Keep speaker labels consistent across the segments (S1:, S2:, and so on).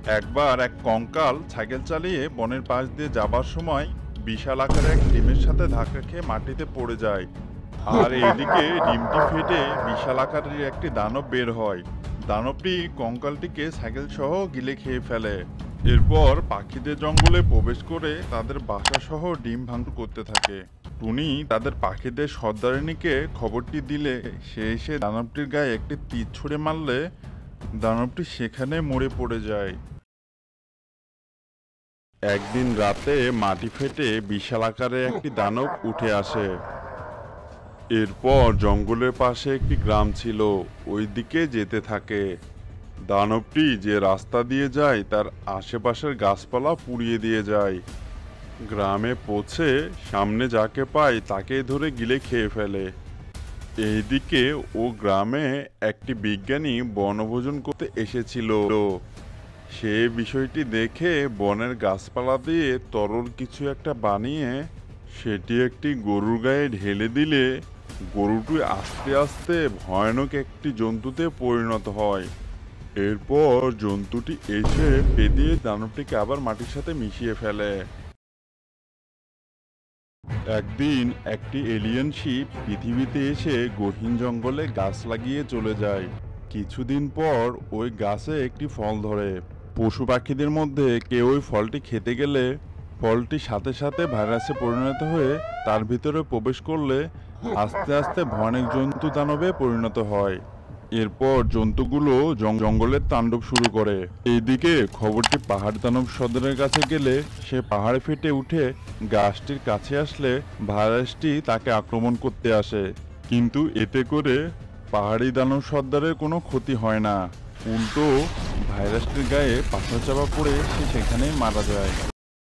S1: একবার এক কঙ্কাল সাইকেল চালিয়ে বনের পাশ দিয়ে যাবার সময় বিশাল আকারের এক ডিমের সাথে ধাক্কা খেয়ে মাটিতে পড়ে যায়। আর এইদিকে ডিমটি ফেটে বিশাল আকারের একটি দানব বের হয়। দানবটি কঙ্কালটিকে সাইকেল সহ গিলে খেয়ে ফেলে। এরপর পাখিদের জঙ্গলে প্রবেশ করে তাদের বাসা সহ ডিম ভাঙচুর করতে থাকে। টুনি তাদের পাখিদের সর্দারিনীকে খবরটি দিলে সে এসে দানবটির গায়ে একটি তীর ছুঁড়ে মারলে দানবটি সেখানে মরে পড়ে যায়। একদিন রাতে মাটি ফেটে বিশাল আকারে একটি দানব উঠে আসে। এরপর জঙ্গলের পাশে একটি গ্রাম ছিল, ওই দিকে যেতে থাকে। দানবটি যে রাস্তা দিয়ে যায় তার আশেপাশের গাছপালা পুড়িয়ে দিয়ে যায়। গ্রামে পৌঁছে সামনে যাকে পায় তাকে ধরে গিলে খেয়ে ফেলে। এইদিকে ও গ্রামে একটি বিজ্ঞানী বনভোজন করতে এসেছিল। সে বিষয়টি দেখে বনের গাছপালা দিয়ে তরল কিছু একটা বানিয়ে সেটি একটি গরুর গায়ে ঢেলে দিলে গরুটি আস্তে আস্তে ভয়ানক একটি জন্তুতে পরিণত হয়। এরপর জন্তুটি এসে পেদিয়ে দানবটিকে আবার মাটির সাথে মিশিয়ে ফেলে। একদিন একটি এলিয়েন শিপ পৃথিবীতে এসে গহীন জঙ্গলে গাছ লাগিয়ে চলে যায়। কিছুদিন পর ওই গাছে একটি ফল ধরে। পশু পাখিদের মধ্যে কেউ ওই ফলটি খেতে গেলে ফলটি সাথে সাথে ভাইরাসে পরিণত হয়ে তার ভিতরে প্রবেশ করলে আস্তে আস্তে ভয়ানক জন্তু দানবে পরিণত হয়। এরপর জন্তুগুলো জঙ্গলের তাণ্ডব শুরু করে। এইদিকে খবরটি পাহাড় দানব সর্দারের কাছে গেলে সে পাহাড়ে ফেটে উঠে গাছটির কাছে আসলে ভাইরাসটি তাকে আক্রমণ করতে আসে। কিন্তু এতে করে পাহাড়ি দানব সর্দারের কোনো ক্ষতি হয় না, উল্টো ভাইরাসটির গায়ে পাথর চাপা পড়ে সে সেখানেই মারা যায়।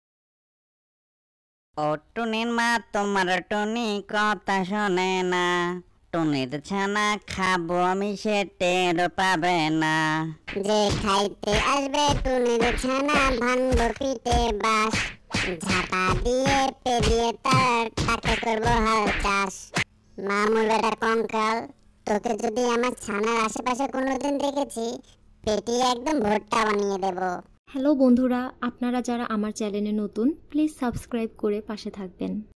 S2: ও টুনির মা তোমার টুনি কথা শোনে না, টুনির ছানা খাবো আমি সে টের পাবে না।
S3: যে খাইতে আসবে টুনির ছানা ভাঙবো পিঠে বাস, ঝাঁটা দিয়ে পেরিয়ে তাকে করবো হাল চাষ। মামুর বেটা কঙ্কাল, তোকে যদি আমার ছানার আশেপাশে কোনোদিন দেখেছি পেটিয়ে একদম ভুট্টা বানিয়ে দেবো।
S4: হ্যালো বন্ধুরা, আপনারা যারা আমার চ্যানেলে নতুন প্লিজ সাবস্ক্রাইব করে পাশে থাকবেন।